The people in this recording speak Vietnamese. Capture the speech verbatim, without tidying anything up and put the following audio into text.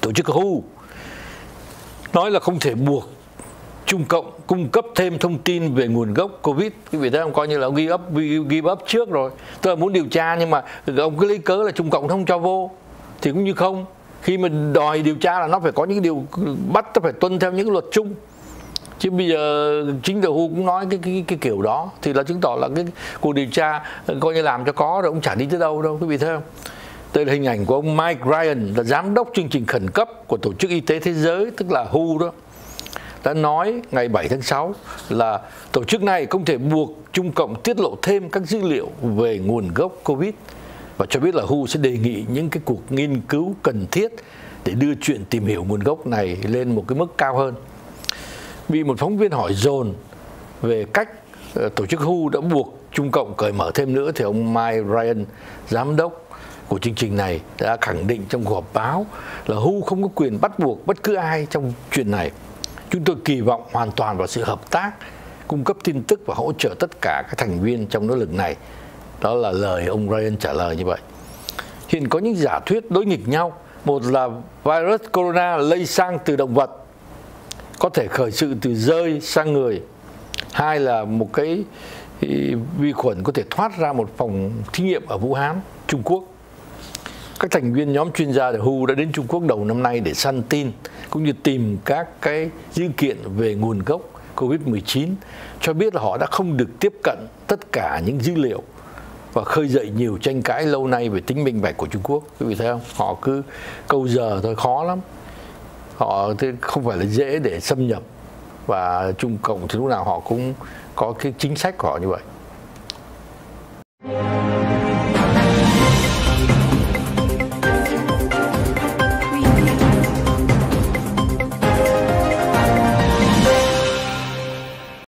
Tổ chức vê kép hát o nói là không thể buộc Trung Cộng cung cấp thêm thông tin về nguồn gốc Covid. Quý vị thấy không, coi như là ông give up, give up trước rồi. Tức là muốn điều tra nhưng mà ông cứ lấy cớ là Trung Cộng không cho vô thì cũng như không. Khi mình đòi điều tra là nó phải có những điều bắt, nó phải tuân theo những luật chung. Chứ bây giờ chính tờ vê kép hát o cũng nói cái, cái, cái kiểu đó thì là chứng tỏ là cái cuộc điều tra coi như làm cho có rồi, ông chả đi tới đâu đâu, quý vị thấy không? Đây là hình ảnh của ông Mike Ryan, là giám đốc chương trình khẩn cấp của Tổ chức Y tế Thế giới, tức là vê kép hát o đó, đã nói ngày bảy tháng sáu là tổ chức này không thể buộc Trung Cộng tiết lộ thêm các dữ liệu về nguồn gốc Covid, và cho biết là vê kép hát o sẽ đề nghị những cái cuộc nghiên cứu cần thiết để đưa chuyện tìm hiểu nguồn gốc này lên một cái mức cao hơn. Bị một phóng viên hỏi dồn về cách tổ chức vê kép hát o đã buộc Trung Cộng cởi mở thêm nữa, thì ông Mike Ryan, giám đốc của chương trình này, đã khẳng định trong cuộc họp báo là vê kép hát o không có quyền bắt buộc bất cứ ai trong chuyện này. Chúng tôi kỳ vọng hoàn toàn vào sự hợp tác, cung cấp tin tức và hỗ trợ tất cả các thành viên trong nỗ lực này. Đó là lời ông Ryan trả lời như vậy. Hiện có những giả thuyết đối nghịch nhau. Một là virus corona lây sang từ động vật, có thể khởi sự từ rơi sang người. Hai là một cái vi khuẩn có thể thoát ra một phòng thí nghiệm ở Vũ Hán, Trung Quốc. Các thành viên nhóm chuyên gia của vê kép hát o đã đến Trung Quốc đầu năm nay để săn tin cũng như tìm các cái dữ kiện về nguồn gốc Covid mười chín, cho biết là họ đã không được tiếp cận tất cả những dữ liệu và khơi dậy nhiều tranh cãi lâu nay về tính minh bạch của Trung Quốc. Quý vị thấy không? Họ cứ câu giờ thôi, khó lắm. Họ thì không phải là dễ để xâm nhập, và Trung Cộng thì lúc nào họ cũng có cái chính sách của họ như vậy.